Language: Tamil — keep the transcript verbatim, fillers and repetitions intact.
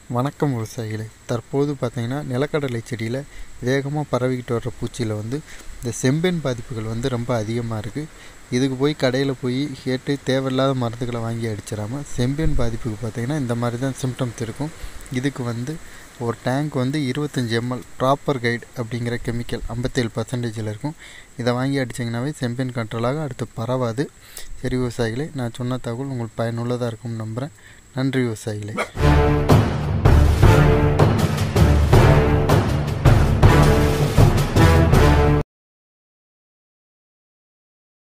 வணக்கம் விவசாயிகளே. தற்போது பார்த்தீங்கன்னா நிலக்கடலை செடியில் வேகமாக பரவிக்கிட்டு வர்ற பூச்சியில் வந்து இந்த செம்பேன் பாதிப்புகள் வந்து ரொம்ப அதிகமாக இருக்குது. இதுக்கு போய் கடையில் போய் கேட்டு தேவையில்லாத மருந்துகளை வாங்கி அடிச்சிடாமல் செம்பேன் பாதிப்புக்கு பார்த்திங்கன்னா இந்த மாதிரி தான் சிம்டம்ஸ் இருக்கும். இதுக்கு வந்து ஒரு டேங்க் வந்து இருபத்தஞ்சி எம்எல் ப்ராப்பர் கைட் அப்படிங்கிற கெமிக்கல் ஐம்பத்தேழு பர்சன்டேஜில் இருக்கும். இதை வாங்கி அடிச்சிங்கனாவே செம்பேன் கண்ட்ரோலாக அடுத்து பரவாது. சரி விவசாயிகளே, நான் சொன்ன தகவல் உங்களுக்கு பயனுள்ளதாக இருக்கும்னு நம்புகிறேன். நன்றி விவசாயிகளே.